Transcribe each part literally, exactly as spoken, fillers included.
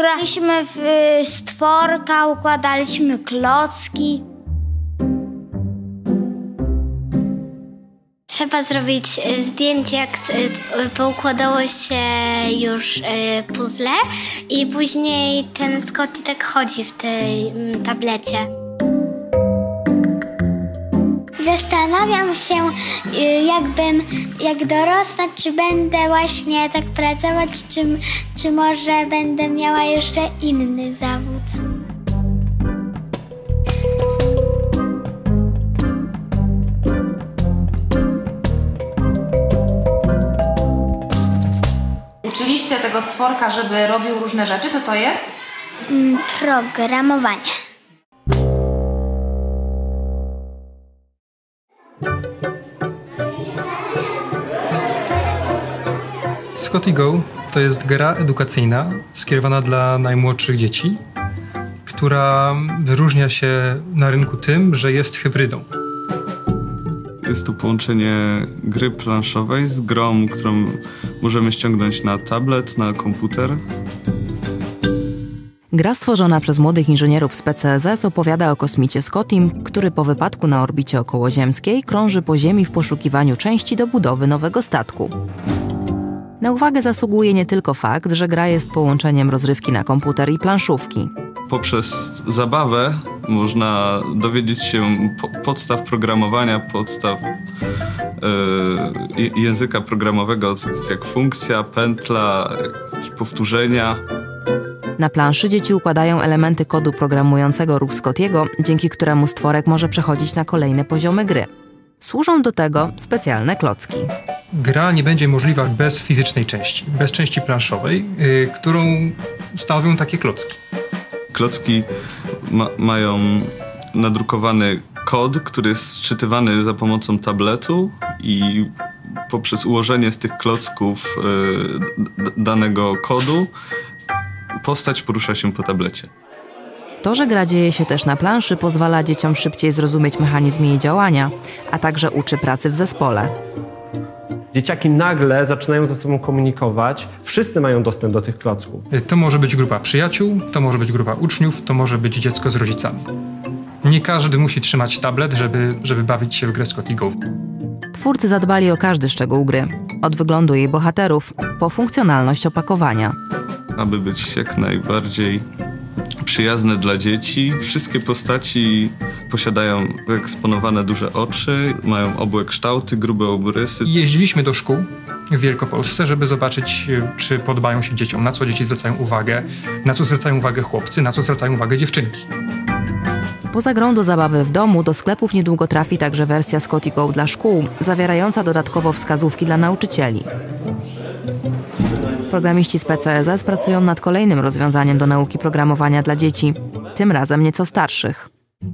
graliśmy w stworka, układaliśmy klocki. Trzeba zrobić zdjęcie, jak poukładało się już puzzle i później ten Scotty tak chodzi w tej tablecie. Zastanawiam się, jakbym, jak dorosnę, czy będę właśnie tak pracować, czy, czy może będę miała jeszcze inny zawód. Uczyliście tego stworka, żeby robił różne rzeczy, to to jest? Programowanie. Scotty Go to jest gra edukacyjna skierowana dla najmłodszych dzieci, która wyróżnia się na rynku tym, że jest hybrydą. Jest to połączenie gry planszowej z grą, którą możemy ściągnąć na tablet, na komputer. Gra stworzona przez młodych inżynierów z P C S S opowiada o kosmicie Scottym, który po wypadku na orbicie okołoziemskiej krąży po Ziemi w poszukiwaniu części do budowy nowego statku. Na uwagę zasługuje nie tylko fakt, że gra jest połączeniem rozrywki na komputer i planszówki. Poprzez zabawę można dowiedzieć się po podstaw programowania, podstaw yy, języka programowego, takich jak funkcja, pętla, jakieś powtórzenia. Na planszy dzieci układają elementy kodu programującego ruch Scottiego, dzięki któremu stworek może przechodzić na kolejne poziomy gry. Służą do tego specjalne klocki. Gra nie będzie możliwa bez fizycznej części, bez części planszowej, yy, którą stanowią takie klocki. Klocki ma mają nadrukowany kod, który jest sczytywany za pomocą tabletu i poprzez ułożenie z tych klocków yy, danego kodu postać porusza się po tablecie. To, że gra dzieje się też na planszy, pozwala dzieciom szybciej zrozumieć mechanizm jej działania, a także uczy pracy w zespole. Dzieciaki nagle zaczynają ze sobą komunikować. Wszyscy mają dostęp do tych klocków. To może być grupa przyjaciół, to może być grupa uczniów, to może być dziecko z rodzicami. Nie każdy musi trzymać tablet, żeby, żeby bawić się w grę Scotty Go. Twórcy zadbali o każdy szczegół gry, od wyglądu jej bohaterów po funkcjonalność opakowania. Aby być jak najbardziej przyjazne dla dzieci, wszystkie postaci posiadają wyeksponowane duże oczy, mają obłe kształty, grube obrysy. Jeździliśmy do szkół w Wielkopolsce, żeby zobaczyć, czy podobają się dzieciom, na co dzieci zwracają uwagę, na co zwracają uwagę chłopcy, na co zwracają uwagę dziewczynki. Poza grą do zabawy w domu, do sklepów niedługo trafi także wersja Scotty Go dla szkół, zawierająca dodatkowo wskazówki dla nauczycieli. Programiści z P C S S pracują nad kolejnym rozwiązaniem do nauki programowania dla dzieci, tym razem nieco starszych.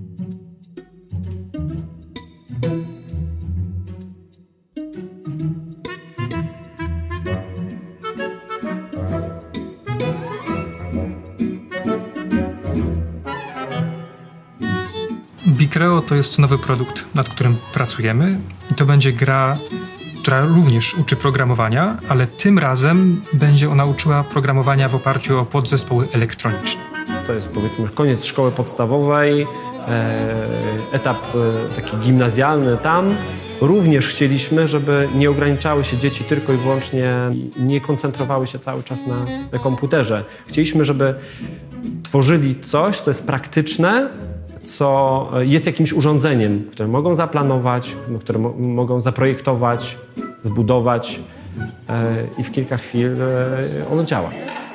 Bicreo to jest nowy produkt, nad którym pracujemy i to będzie gra, która również uczy programowania, ale tym razem będzie ona uczyła programowania w oparciu o podzespoły elektroniczne. To jest, powiedzmy, koniec szkoły podstawowej, etap taki gimnazjalny. Tam również chcieliśmy, żeby nie ograniczały się dzieci tylko i wyłącznie, nie koncentrowały się cały czas na, na komputerze. Chcieliśmy, żeby tworzyli coś, co jest praktyczne, co jest jakimś urządzeniem, które mogą zaplanować, które mo mogą zaprojektować, zbudować e, i w kilka chwil e, ono działa.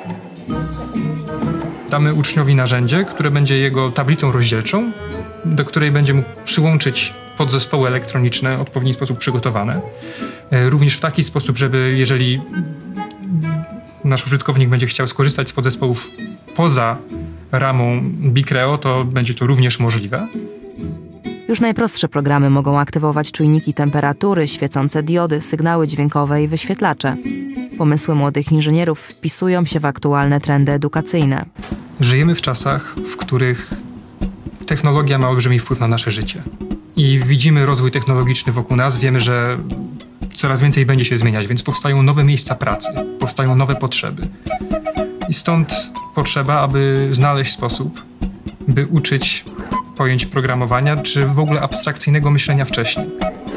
Damy uczniowi narzędzie, które będzie jego tablicą rozdzielczą, do której będzie mógł przyłączyć podzespoły elektroniczne w odpowiedni sposób przygotowane. E, również w taki sposób, żeby jeżeli nasz użytkownik będzie chciał skorzystać z podzespołów poza ramą Bicreo, to będzie to również możliwe. Już najprostsze programy mogą aktywować czujniki temperatury, świecące diody, sygnały dźwiękowe i wyświetlacze. Pomysły młodych inżynierów wpisują się w aktualne trendy edukacyjne. Żyjemy w czasach, w których technologia ma olbrzymi wpływ na nasze życie. I widzimy rozwój technologiczny wokół nas, wiemy, że coraz więcej będzie się zmieniać, więc powstają nowe miejsca pracy, powstają nowe potrzeby. I stąd potrzeba, aby znaleźć sposób, by uczyć pojęć programowania, czy w ogóle abstrakcyjnego myślenia wcześniej.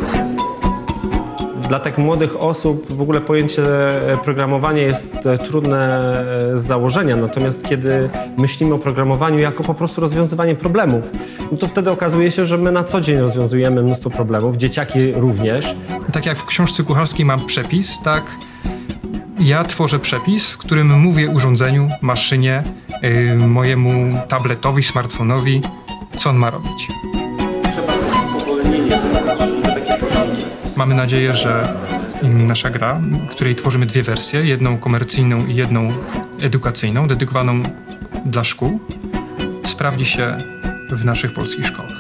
Dla tak młodych osób w ogóle pojęcie programowania jest trudne z założenia, natomiast kiedy myślimy o programowaniu jako po prostu rozwiązywanie problemów, no to wtedy okazuje się, że my na co dzień rozwiązujemy mnóstwo problemów, dzieciaki również. Tak jak w książce kucharskiej mam przepis, tak ja tworzę przepis, którym mówię urządzeniu, maszynie, yy, mojemu tabletowi, smartfonowi, co on ma robić. Trzeba spowolnienie zrobić, takie porządnie. Mamy nadzieję, że nasza gra, której tworzymy dwie wersje, jedną komercyjną i jedną edukacyjną, dedykowaną dla szkół, sprawdzi się w naszych polskich szkołach.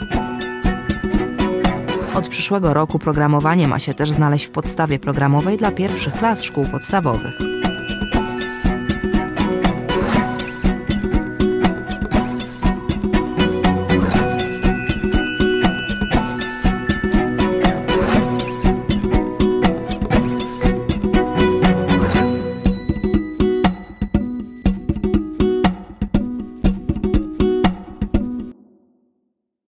Od przyszłego roku programowanie ma się też znaleźć w podstawie programowej dla pierwszych klas szkół podstawowych.